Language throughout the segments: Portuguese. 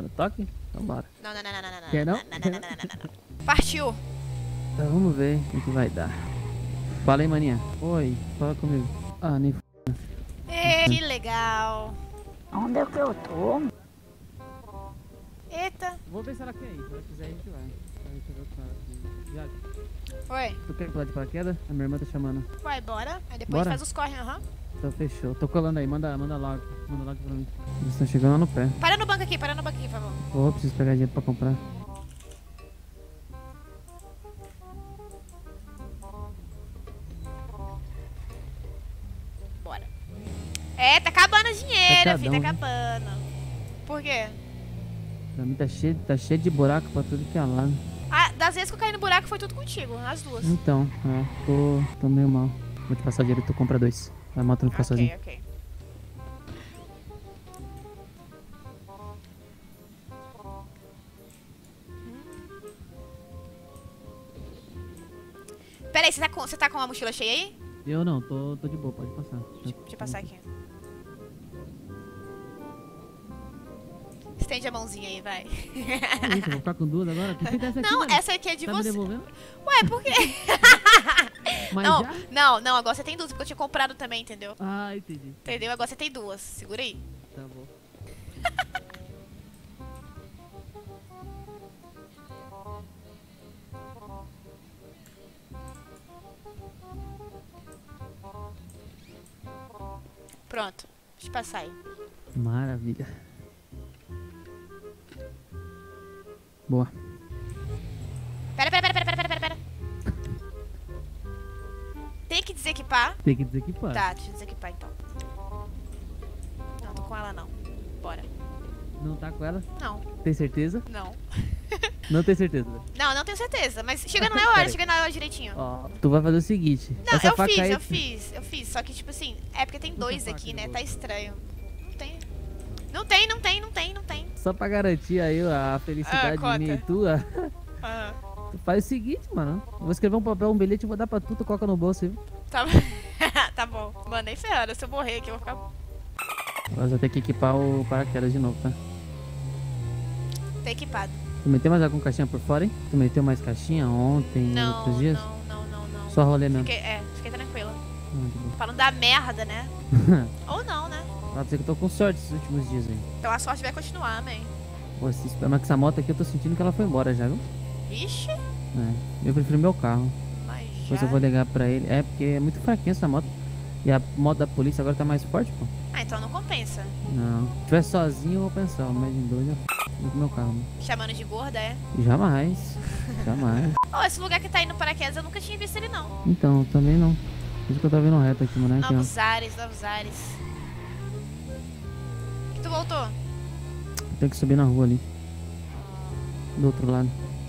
chamando. Toque? Então bora. Não, não, não, não, não, não. Quer não? Não, não, não, não, não, não. Partiu. Então vamos ver o que vai dar. Fala aí, maninha. Oi, fala comigo. Ah, nem f... Que legal. Onde é que eu tô? Eita. Vou ver se ela quer ir. Se ela quiser, a gente vai. Deixa eu ver com ela aqui. Já. Oi. Tu quer pular de paraquedas? A minha irmã tá chamando. Vai, bora. Aí depois Bora? faz os corre, aham. Então fechou. Tô colando aí. Manda logo. Manda logo pra mim. Eles estão chegando lá no pé. Para no banco aqui, por favor. Ô, preciso pegar dinheiro pra comprar. Bora. É, tá acabando o dinheiro, Tá filho, tá acabando. acabando. Por quê? Pra mim tá cheio de buraco pra tudo que é lado. Ah, das vezes que eu caí no buraco foi tudo contigo, as duas. Então, tô meio mal. Vou te passar o dinheiro e tu compra 2. Vai moto não ficar sozinho. Ok. Pera aí, você tá com a mochila cheia aí? Eu não, tô de boa, pode passar. Deixa eu passar aqui. Estende a mãozinha aí, vai. É isso, eu vou ficar com duas agora? Que fita é essa aqui, Não, mano? essa aqui é de Tá me você. devolvendo? Ué, por quê? Mas Não, já? não, agora você tem duas, porque eu tinha comprado também, entendeu? Ah, entendi. Entendeu? Agora você tem duas. Segura aí. Tá bom. Pronto. Deixa eu passar aí. Maravilha. Boa. Pera. Tem que desequipar? Tem que desequipar. Tá, deixa eu desequipar então. Não, tô com ela não. Bora. Não tá com ela? Não, Tem certeza? não. Não tem certeza. Não tenho certeza. Mas chega na hora, chega na hora direitinho. Ó, tu vai fazer o seguinte. Não, essa eu faca aí... fiz. Só que, tipo assim, é porque tem dois faca aqui, de né? boa. Tá estranho. Não tem. Só pra garantir aí a felicidade conta. minha e tua, Ah, tu faz o seguinte, mano. Eu vou escrever um papel, um bilhete e vou dar pra tu, tu coloca no bolso, viu? tá, tá bom. Mano, nem ferrada. Se eu morrer aqui, eu vou ficar... Mas vou ter que equipar o paraquedas de novo, tá? Tá equipado. Tu meteu mais alguma caixinha por fora, hein? Tu meteu mais caixinha ontem, outros dias? Não. Só rolê mesmo. Fiquei tranquila. De boa. Pra não dar merda, né? Ou não, né? Pra dizer que eu tô com sorte esses últimos dias aí. Então a sorte vai continuar, amém. Pô, mas com essa moto aqui eu tô sentindo que ela foi embora já, viu? Ixi, É, eu prefiro meu carro. mas Depois já... eu vou ligar pra ele. É, porque é muito fraquinha essa moto. E a moto da polícia agora tá mais forte, pô. Ah, então não compensa. Não. Se tiver sozinho eu vou pensar, mas em dois eu vou com meu carro, né? Chamando de gorda, é? Jamais. Jamais. Ó, esse lugar que tá indo paraquedas, eu nunca tinha visto ele, não. Então, também não. Por isso que eu tô vendo reto aqui, mano. Aqui, ó. Novos ares. Que tu voltou? Tem que subir na rua ali. Do outro lado.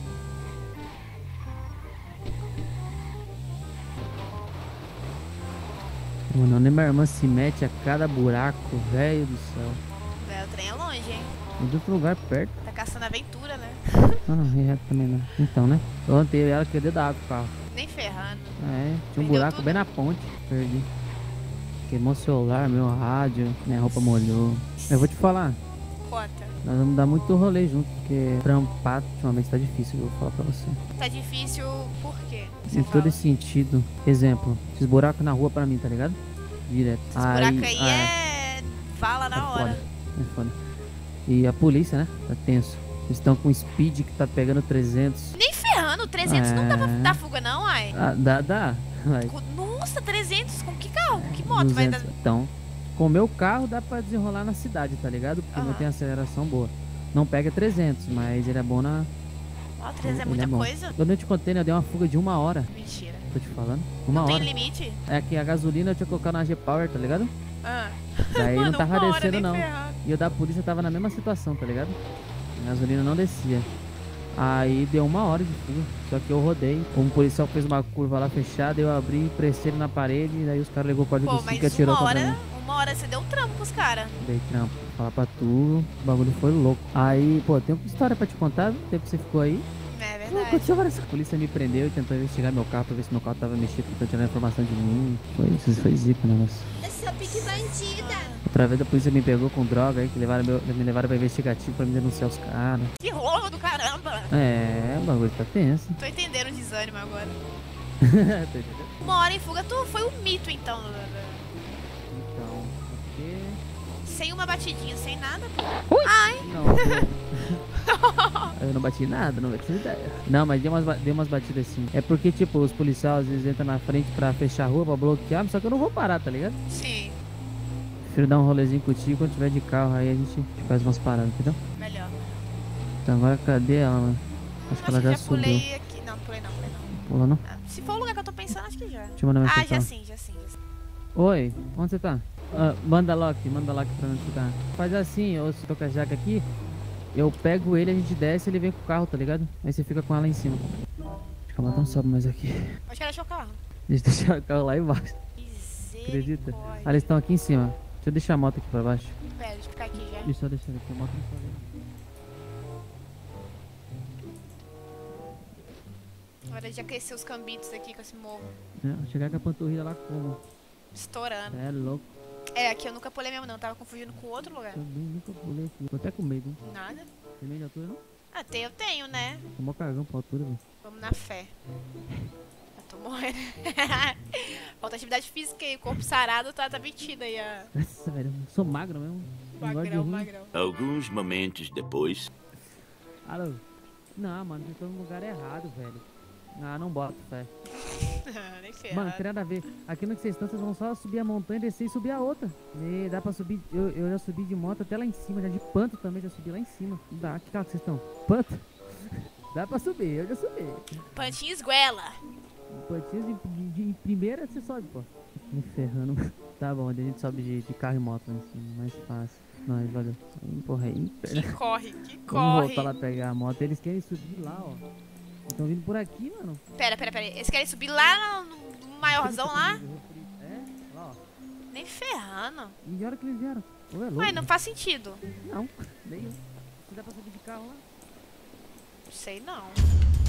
Mano, nem minha irmã se mete a cada buraco, velho do céu. É, o trem é longe, hein? É de outro lugar perto. Tá caçando aventura, né? Ah, não, é reto também não. Então, né? Ontem eu e ela queria dentro da água com o carro. Nem ferrando. É, tinha um Perdeu buraco tudo? bem na ponte. Perdi. Queimou o celular, meu rádio, minha roupa molhou. Eu vou te falar, Conta. nós vamos dar muito rolê junto, porque trampar ultimamente tá difícil, eu vou falar pra você. Tá difícil por quê? Você Em fala? todo esse sentido. Exemplo, esses buracos na rua pra mim, tá ligado? Direto. Esse buraco aí é... Vala na hora. Foda. É foda. E a polícia, né? Tá tenso. Eles estão com speed que tá pegando 300. Nem ferrando, 300 não dá pra dar fuga não, ai. Ah, dá. Vai. Nossa, 300? Com que carro? Que moto? Vai dar... 200. Então, com o meu carro dá pra desenrolar na cidade, tá ligado? Porque não Aham. tem aceleração boa. Não pega 300, mas ele é bom na... Ó, 300 é ele muita bom. coisa? Quando eu te contei, né? Eu dei uma fuga de 1 hora. Mentira. Tô te falando. 1 Não tem hora. limite? É que a gasolina eu tinha colocado na G-Power, tá ligado? Ah. Daí Mano, não tava 1 hora, descendo nem não. ferrando. E o da polícia tava na mesma situação, tá ligado? A gasolina não descia. Aí deu 1 hora de fuga. Só que eu rodei. Um policial fez uma curva lá fechada, eu abri, pressei ele na parede, e daí os caras ligou o código Pô, do 5 e mas atirou 1 contra mim. hora, 1 hora você deu um trampo pros caras. Dei trampo. Falar pra tu, o bagulho foi louco. Aí, pô, tem uma história pra te contar, viu? O tempo que você ficou aí. É Não, verdade. aconteceu várias coisas. A polícia me prendeu, tentou investigar meu carro pra ver se meu carro tava mexido, tentou tirar informação de mim. Foi zica o negócio. Eu sou pique bandida. Outra vez a polícia me pegou com droga aí, que me levaram pra investigativo pra me denunciar os caras. Que rolo do caramba. É, o bagulho tá tenso. Tô entendendo o desânimo agora. Tá entendendo? Uma hora em fuga, tu foi um mito então. Então, porque... Sem uma batidinha, sem nada, pô. Não, eu não bati nada, não bati ideia. Não, mas dei umas batidas assim. É porque, tipo, os policiais às vezes entram na frente pra fechar a rua, pra bloquear, só que eu não vou parar, tá ligado? Sim, Prefiro dar um rolezinho contigo, quando tiver de carro aí a gente faz umas paradas, entendeu? melhor. Então agora cadê ela, mano? Acho que ela já subiu. Pulei aqui. Não pulei não. Pula não? Ah, se for o lugar que eu tô pensando, acho que já. Deixa eu mandar mensagem. Já sim. Oi, onde você tá? Manda Loki pra onde você tá. Faz assim, eu tô com a jaca aqui, eu pego ele, a gente desce, ele vem com o carro, tá ligado? Aí você fica com ela em cima. Acho que ela não sobe mais aqui. Pode querer deixar o carro. Deixa eu deixar o carro lá embaixo. Acredita? Misericórdia. Ah, eles estão aqui em cima. Deixa eu deixar a moto aqui pra baixo. Pera, deixa eu ficar aqui já. Deixa eu deixar aqui, a moto não sobe. Agora já cresceu os cambitos aqui com esse morro. Chegar com a panturrilha lá como? Estourando. É louco. É, aqui eu nunca pulei mesmo não. Tava confundindo com outro lugar. Também nunca pulei aqui. Tô até com medo, hein? Nada. Tem medo de altura, não? Ah, eu tenho, né? Tomou cagão pra altura, velho. Vamos na fé. Eu tô morrendo. Falta atividade física aí. O corpo sarado tá metido aí. Nossa, velho, eu sou magro mesmo. Não gosto de rir. Magrão. Alguns momentos depois. Alô? Não, mano, eu tô no lugar errado, velho. Ah, não boto fé. Nem ferrado. Mano, não tem nada a ver. Aqui no que vocês estão, vocês vão só subir a montanha, descer e subir a outra. E dá pra subir. Eu já subi de moto até lá em cima, já de panto também, já subi lá em cima. Dá, que carro que vocês estão? Panto? Dá pra subir, eu já subi. Pantinho esguela. Pantinhos de primeira você sobe, pô. Me ferrando. Tá bom, a gente sobe de carro e moto lá em cima, mais fácil. Não, valeu. Porra aí. Que corre. Vamos voltar lá pegar a moto. Eles querem subir lá, ó. Estão vindo por aqui, mano. Pera. Eles querem subir lá no maiorzão lá? É, lá, ó. Nem ferrando. E a hora que eles vieram? Ô, é louco. Ué, não faz sentido. Não, nenhum. Se dá pra subir de carro lá? Sei não.